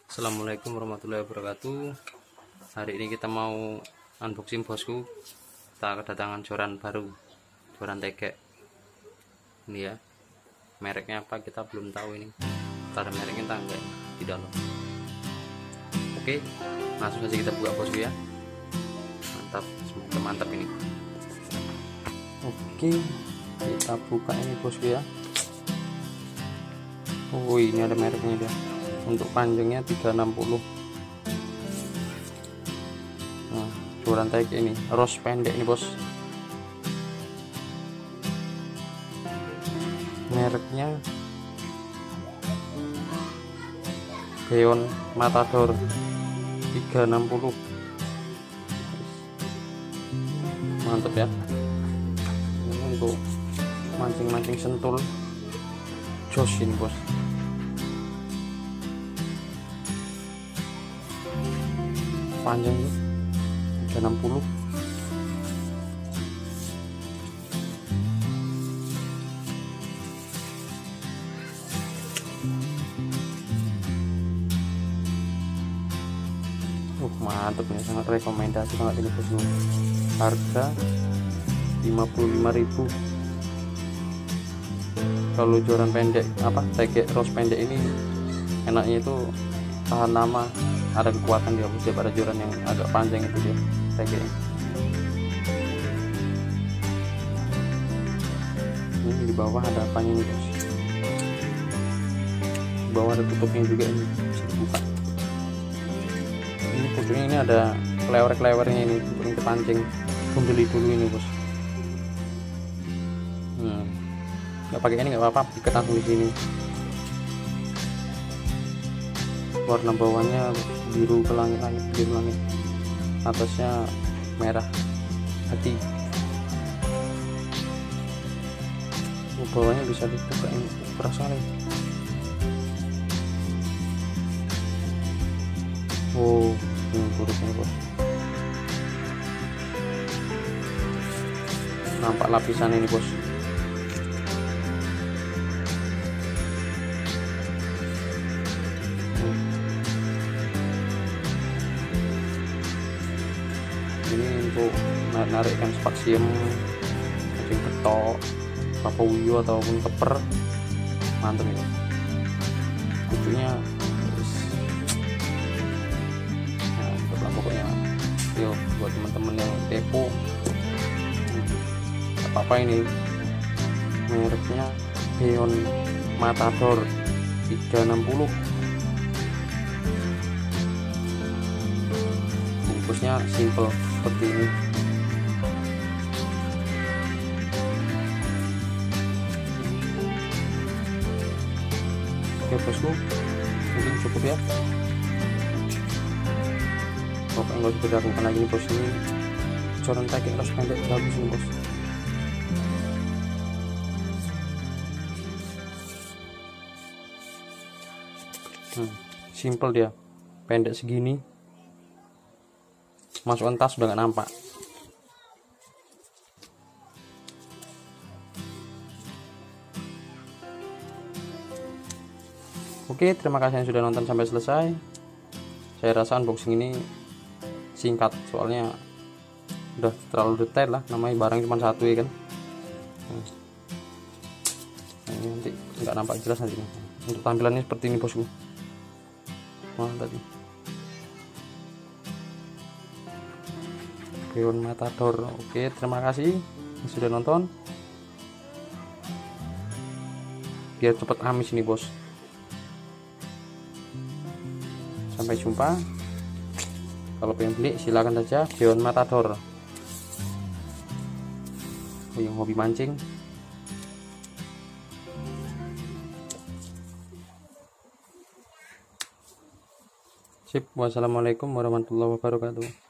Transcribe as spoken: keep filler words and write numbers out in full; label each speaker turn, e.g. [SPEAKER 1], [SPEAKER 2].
[SPEAKER 1] Assalamualaikum warahmatullahi wabarakatuh. Hari ini kita mau unboxing bosku. Kita kedatangan joran baru, joran tegek ini ya. Mereknya apa kita belum tahu ini. Kita ada mereknya entah enggak di dalam. Oke, langsung saja kita buka bosku ya. Mantap, semoga mantap ini. Oke, kita buka ini bosku ya. Oh, ini ada mereknya dia. Untuk panjangnya tiga enam puluh. Nah, joran tegek ini ros pendek ini bos. Mereknya Beon Matador tiga enam puluh. Mantap ya. Ini untuk mancing-mancing sentul jos ini bos. Panjangnya tiga enam puluh. Uh, mantap nih, sangat rekomendasi banget ini bos. Harga lima puluh lima ribu. Kalau joran pendek apa tegek ros pendek ini enaknya itu tahan lama, ada kekuatan dia bos, pada joran yang agak panjang itu dia tegek. Ini di bawah ada apanya nih bos, di bawah ada tutupnya juga, ini bisa dibuka. Ini tutupnya ini ada klewer-klewernya ini untuk kita pancing. Beli dulu ini bos. Hmm. Nggak pakai ini nggak apa-apa, ikat langsung di sini. Warna bawahnya biru ke langit-langit, biru langit, atasnya merah hati. Oh, bawahnya bisa dibuka, ini keras sekali. Oh, ini buruknya bos. Nampak lapisan ini bos. Ini untuk narik ikan spaksium, cacing ketok, papauyo ataupun keper. Mantap ini. Kucunya mantap lah pokoknya. Yo, buat teman-teman yang kepo, apa ini mereknya Beon Matador tiga enam puluh. Bungkusnya simple seperti ini. Oke bosku, mungkin cukup ya. Pokoknya nggak usah diragukan lagi nih bos, ini joran tegek ros pendek bagus nih bos. Hmm, simple dia, pendek segini, masuk tas udah nggak nampak. Oke, terima kasih yang sudah nonton sampai selesai. Saya rasa unboxing ini singkat, soalnya udah terlalu detail lah, namanya barang cuma satu ya kan. Nah, ini nanti nggak nampak jelas nanti. Untuk tampilannya seperti ini bosku. Mantap tadi Beon Matador. Oke, terima kasih yang sudah nonton. Biar cepet habis ini bos. Sampai jumpa. Kalau pengen beli silakan saja, Beon Matador. Oh, yang hobi mancing. Sip. Wassalamualaikum warahmatullahi wabarakatuh.